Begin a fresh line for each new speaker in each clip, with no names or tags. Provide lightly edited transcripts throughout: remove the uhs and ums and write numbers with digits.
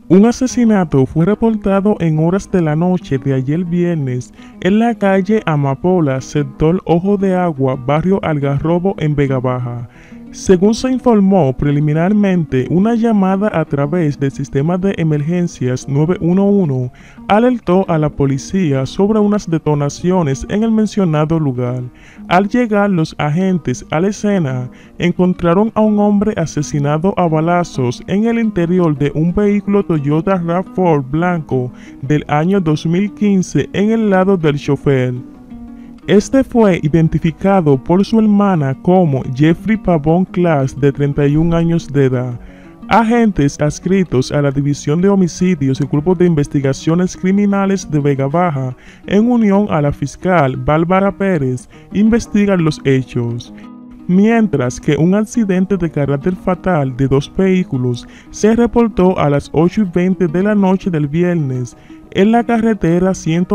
Un asesinato fue reportado en horas de la noche de ayer viernes en la calle Amapola, sector Ojo de Agua, barrio Algarrobo, en Vega Baja. Según se informó preliminarmente, una llamada a través del sistema de emergencias 911 alertó a la policía sobre unas detonaciones en el mencionado lugar. Al llegar los agentes a la escena, encontraron a un hombre asesinado a balazos en el interior de un vehículo Toyota RAV4 blanco del año 2015 en el lado del chofer. Este fue identificado por su hermana como Jeffrey Pavón Class, de 31 años de edad. Agentes adscritos a la División de Homicidios y Grupo de Investigaciones Criminales de Vega Baja, en unión a la fiscal Bárbara Pérez, investigan los hechos. Mientras que un accidente de carácter fatal de dos vehículos se reportó a las 8:20 de la noche del viernes en la carretera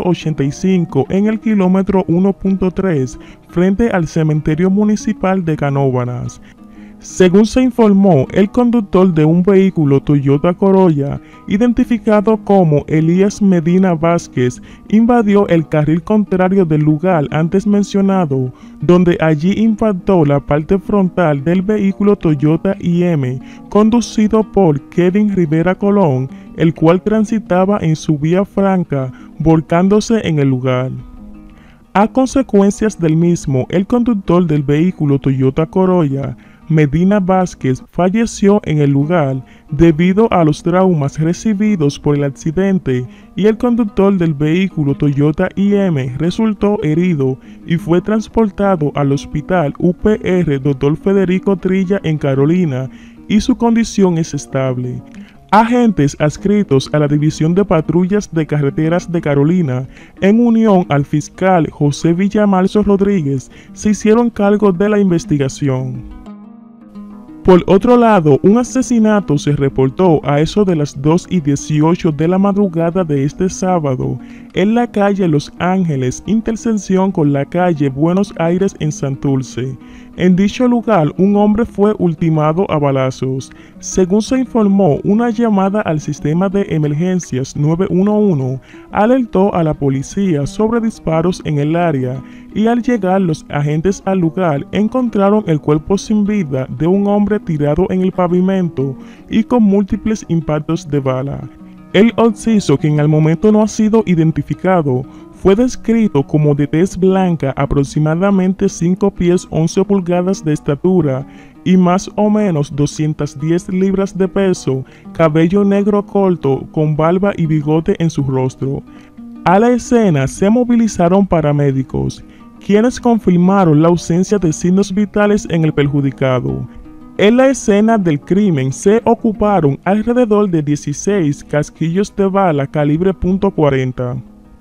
185 en el kilómetro 1.3 frente al cementerio municipal de Canóvanas. Según se informó, el conductor de un vehículo Toyota Corolla, identificado como Elías Medina Vázquez, invadió el carril contrario del lugar antes mencionado, donde allí impactó la parte frontal del vehículo Toyota IM, conducido por Kevin Rivera Colón, el cual transitaba en su vía franca, volcándose en el lugar. A consecuencias del mismo, el conductor del vehículo Toyota Corolla, Medina Vázquez, falleció en el lugar debido a los traumas recibidos por el accidente, y el conductor del vehículo Toyota IM resultó herido y fue transportado al hospital UPR Dr. Federico Trilla en Carolina, y su condición es estable. Agentes adscritos a la División de Patrullas de Carreteras de Carolina, en unión al fiscal José Villamalzo Rodríguez, se hicieron cargo de la investigación. Por otro lado, un asesinato se reportó a eso de las 2:18 de la madrugada de este sábado en la calle Los Ángeles, intersección con la calle Buenos Aires en Santurce. En dicho lugar, un hombre fue ultimado a balazos. Según se informó, una llamada al sistema de emergencias 911 alertó a la policía sobre disparos en el área, y al llegar los agentes al lugar encontraron el cuerpo sin vida de un hombre tirado en el pavimento y con múltiples impactos de bala. El occiso, que en el momento no ha sido identificado, fue descrito como de tez blanca, aproximadamente 5 pies 11 pulgadas de estatura y más o menos 210 libras de peso, cabello negro corto, con barba y bigote en su rostro. A la escena se movilizaron paramédicos, quienes confirmaron la ausencia de signos vitales en el perjudicado. En la escena del crimen se ocuparon alrededor de 16 casquillos de bala calibre .40.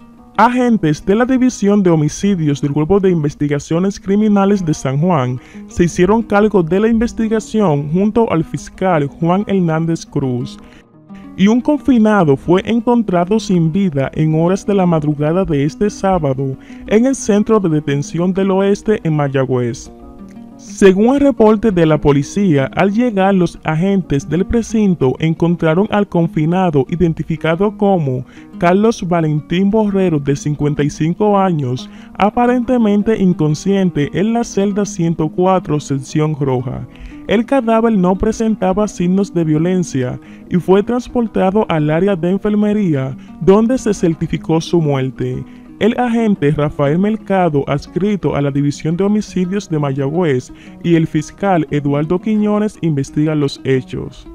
Agentes de la División de Homicidios del Grupo de Investigaciones Criminales de San Juan se hicieron cargo de la investigación junto al fiscal Juan Hernández Cruz, y un confinado fue encontrado sin vida en horas de la madrugada de este sábado en el Centro de Detención del Oeste en Mayagüez. Según el reporte de la policía, al llegar los agentes del precinto encontraron al confinado, identificado como Carlos Valentín Borrero, de 55 años, aparentemente inconsciente en la celda 104, sección roja. El cadáver no presentaba signos de violencia y fue transportado al área de enfermería, donde se certificó su muerte. El agente Rafael Mercado, adscrito a la División de Homicidios de Mayagüez, y el fiscal Eduardo Quiñones investigan los hechos.